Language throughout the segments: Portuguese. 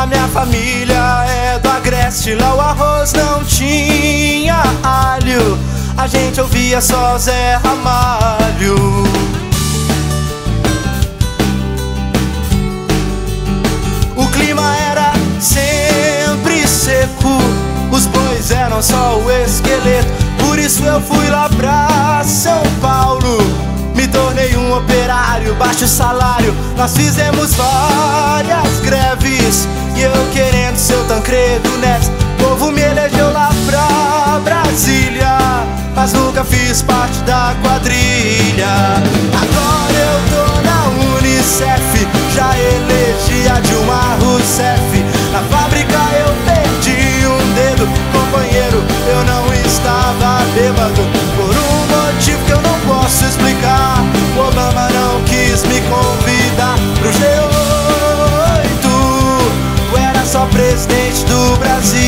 A minha família é do Agreste, lá o arroz não tinha alho, a gente ouvia só Zé Ramalho. O clima era sempre seco, os bois eram só o esqueleto. Por isso eu fui lá pra São Paulo, me tornei um operário, baixo salário. Nós fizemos várias greves e eu querendo ser o Tancredo Neves. O povo me elegeu lá pra Brasília, mas nunca fiz parte da quadrilha. Agora eu tô na Unicef, já elegi a Dilma Rousseff. Na fábrica eu perdi um dedo, companheiro, eu não estava bêbado. Por um motivo que eu não posso explicar, o Obama não quis me convidar pro G8. Eu era só presidente do Brasil.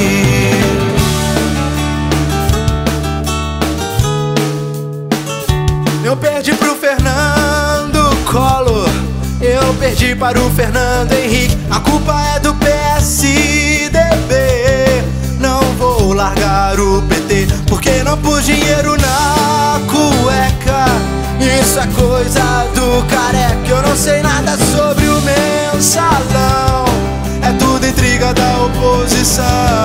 Eu perdi pro Fernando Collor, eu perdi para o Fernando Henrique. A culpa é do PSDB, não vou largar o PT, porque não pus dinheiro na cueca. Isso é coisa do careca, eu não sei nada sobre o mensalão, é tudo intriga da oposição.